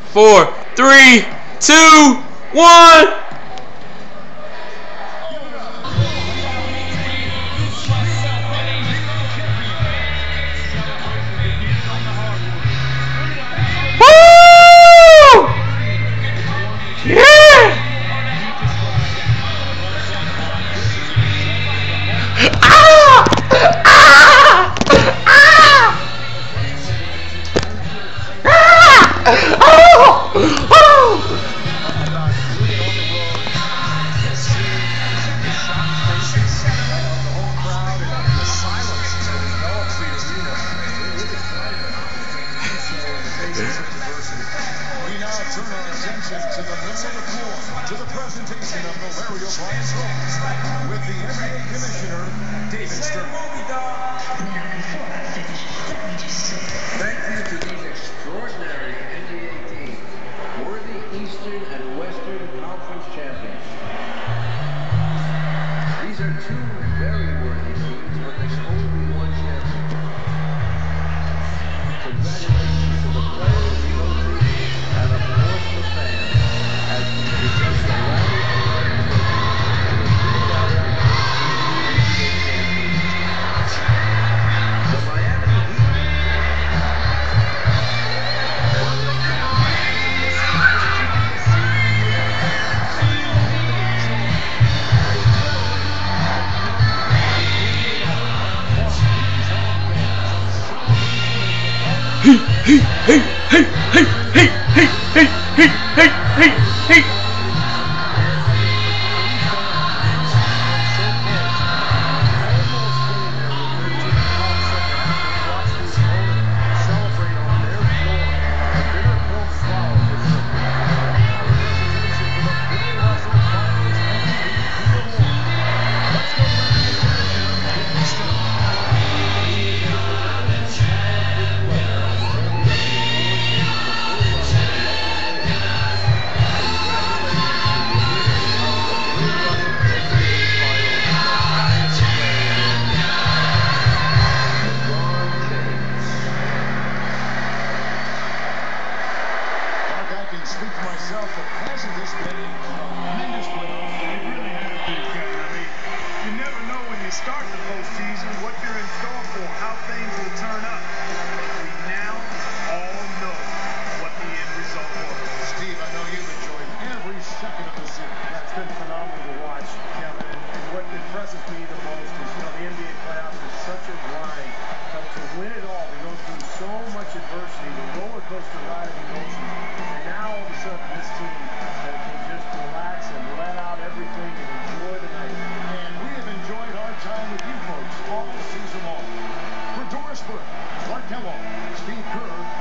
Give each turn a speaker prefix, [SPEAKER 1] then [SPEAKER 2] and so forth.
[SPEAKER 1] 4, 3, 2, 1. Woo! Yeah! Ah! Ah! Ah! Ah! Oh! Oh!
[SPEAKER 2] We now turn our attention to the middle of the floor, to the presentation of the Larry O'Brien Trophy, with the NBA Commissioner, David Stern.
[SPEAKER 3] Thank you to these extraordinary NBA teams, worthy Eastern and Western Conference champions. These are two very worthy teams, but there's only one champion. Congratulations to the players, coaches, and of course the fans as we present the Larry O'Brien Trophy and the 2018 NBA champions. The Miami Heat.
[SPEAKER 1] Hey, hey, hey, hey, hey, hey, hey, hey, hey, hey, hey, hey.
[SPEAKER 2] Speak for myself, but hasn't this been a tremendous playoff?
[SPEAKER 4] It really has been, Kevin. I mean, you never know when you start the postseason what you're in store for, how things will turn up. We now all know what the end result was.
[SPEAKER 2] Steve, I know you've enjoyed every second of the series.
[SPEAKER 5] That's been phenomenal to watch, Kevin. And what impresses me the most is, the NBA playoffs is such a grind. But to win it all, we go through so much adversity, the roller coaster ride of emotions. And now all of a sudden, this team can just relax and let out everything and enjoy the night.
[SPEAKER 2] And we have enjoyed our time with you folks all season long. For Doris Burke, Clark Kellogg, Steve Kerr,